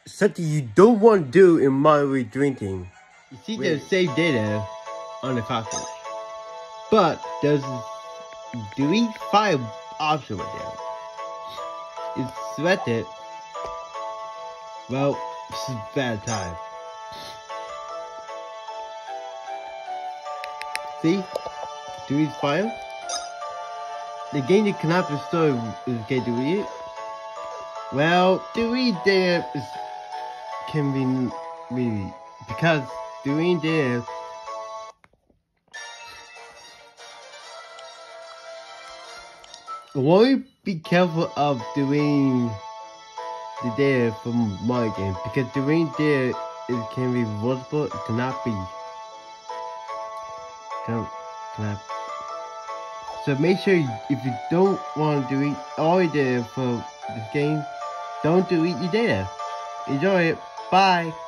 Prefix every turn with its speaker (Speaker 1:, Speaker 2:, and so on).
Speaker 1: something you don't want to do in Mario Luigi drinking.
Speaker 2: You see, there's save data on the cartridge, but there's delete file option right there. It's selected. Well, this is bad time. See, delete file. The game you cannot restore is get deleted. Well, delete data can be really because doing this only be careful of doing the data from Mario games because doing data can be reversible. It cannot be. So make sure if you don't want to delete all your data for this game, don't delete your data. Enjoy it. Bye.